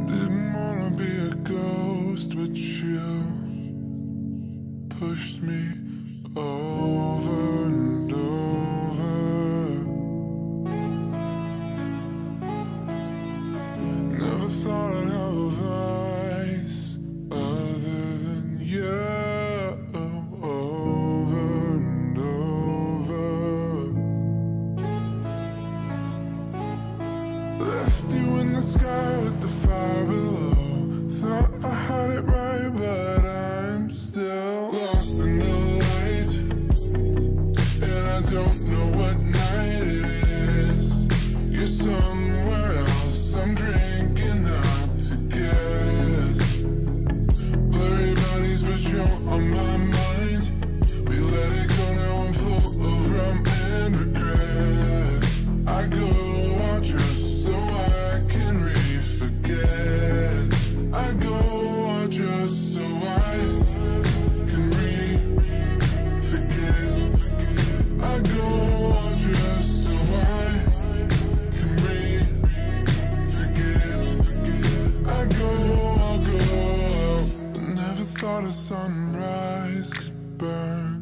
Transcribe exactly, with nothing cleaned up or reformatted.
Didn't wanna be a ghost, but you pushed me over and over. Never thought I'd have a vice other than you. Over and over. Left you in the sky with the fire below. Thought I had it right, but I'm still lost in the light, and I don't know what night it is. You're somewhere else, I'm drinking out to guess. Blurry bodies, but you're on my mind. We let it go, now I'm full of rum and regret. I go out just so I can re-forget. I go out just so I can re-forget. I go out just so I can re-forget. I go, I'll go out. I never thought a sunrise could burn